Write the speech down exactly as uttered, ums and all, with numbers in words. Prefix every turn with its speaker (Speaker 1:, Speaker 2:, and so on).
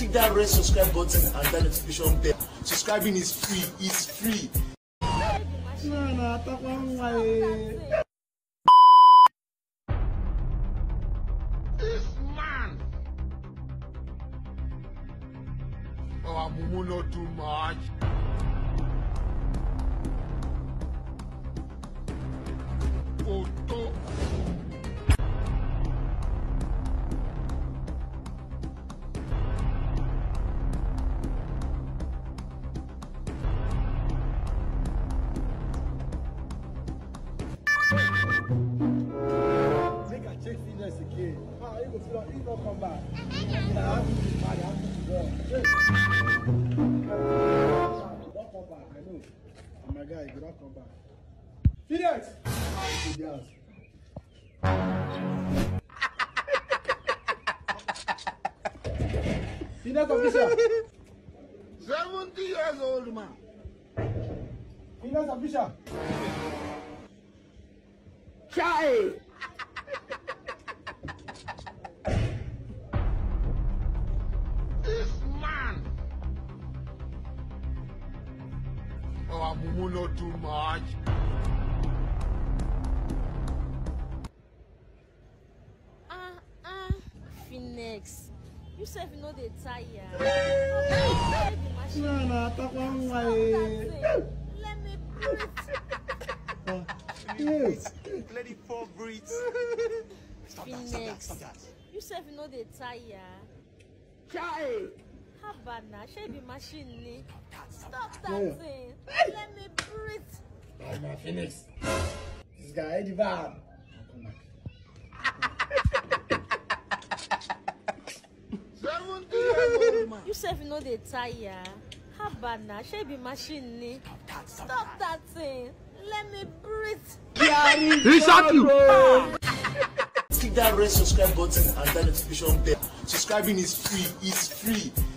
Speaker 1: Click that red subscribe button and that notification bell. Subscribing is free. It's free.
Speaker 2: No, no, talk one way.
Speaker 3: This man. Oh, I'm not too much. Photo.
Speaker 2: Make a check fitness again. Ah, he will he will come back. I have to marry, I have to go. Don't come back, I know. I'm my guy, you don't come back. Phoenix! Yes. Phynexofficial.
Speaker 3: Seventy years old man.
Speaker 2: Phynexofficial.
Speaker 3: Chai. This man. Oh, I'm not too much.
Speaker 4: Ah, ah, Phoenix. You said you know they tired.
Speaker 2: No, no, talk one way.
Speaker 4: Let me breathe.
Speaker 2: Yes.
Speaker 1: Let it fall, breathe. Stop that, stop that, stop that.
Speaker 4: You said you know they tired.
Speaker 3: Chai.
Speaker 4: How bad now? Should be machine. Stop that
Speaker 2: Yeah.
Speaker 4: thing. Let me breathe.
Speaker 2: Oh, my Phoenix. This guy, the van.
Speaker 3: Seventy years old man.
Speaker 4: You said you know they tired. How bad now? Should be machine. Stop that thing. Let me breathe.
Speaker 3: He shot you.
Speaker 1: Click that red subscribe button and that notification bell. Subscribing is free. It's free.